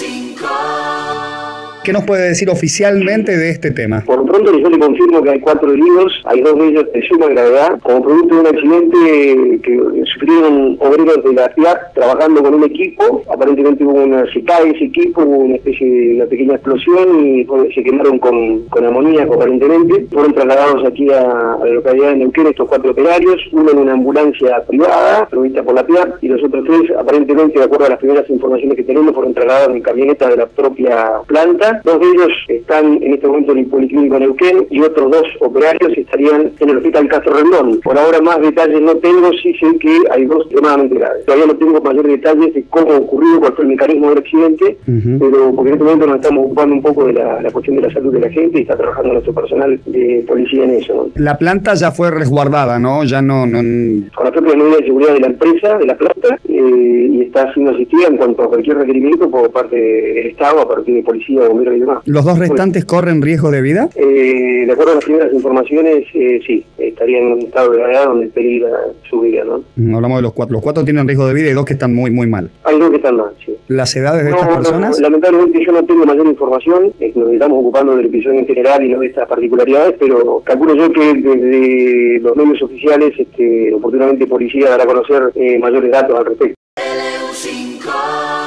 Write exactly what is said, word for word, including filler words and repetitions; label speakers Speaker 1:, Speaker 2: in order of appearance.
Speaker 1: ¿Qué nos puede decir oficialmente de este tema?
Speaker 2: Por lo pronto yo le confirmo que hay cuatro heridos, hay dos de ellos de suma gravedad, como producto de un accidente que sufrieron obreros de la F I A C trabajando con un equipo. Aparentemente hubo una, se cae ese equipo, hubo una especie de una pequeña explosión y se quemaron con, con amoníaco aparentemente. Fueron trasladados aquí a, a la localidad de Neuquén estos cuatro operarios, uno en una ambulancia privada provista por la F I A C y los otros tres aparentemente, de acuerdo a las primeras informaciones que tenemos, fueron trasladados en camioneta de la propia planta. Dos de ellos están en este momento en el Policlínico Neuquén y otros dos operarios estarían en el Hospital Castro Rendón. Por ahora más detalles no tengo, sí sé que hay dos extremadamente graves. Todavía no tengo mayores detalles de cómo ocurrió, cuál fue el mecanismo del accidente, uh-huh. pero porque en este momento nos estamos ocupando un poco de la, la cuestión de la salud de la gente y está trabajando nuestro personal de policía en eso, ¿no?
Speaker 1: La planta ya fue resguardada, ¿no? Ya no... no...
Speaker 2: Con la propia medida de seguridad de la empresa, de la planta, eh, y está siendo asistida en cuanto a cualquier requerimiento por parte del Estado, a partir de policía, bomberos y demás.
Speaker 1: ¿Los dos restantes corren riesgo de vida?
Speaker 2: Eh, de acuerdo a las primeras informaciones, eh, sí, estarían en un estado de gravedad donde peligra su vida, ¿no?
Speaker 1: Mm, hablamos de los cuatro. Los cuatro tienen riesgo de vida y dos que están muy, muy mal.
Speaker 2: Hay dos que están mal, sí.
Speaker 1: ¿Las edades de
Speaker 2: no,
Speaker 1: estas personas?
Speaker 2: No, lamentablemente yo no tengo mayor información, eh, nos estamos ocupando del episodio en general y no de estas particularidades, pero calculo yo que desde los medios oficiales, este, oportunamente policía dará a conocer eh, mayores datos al respecto.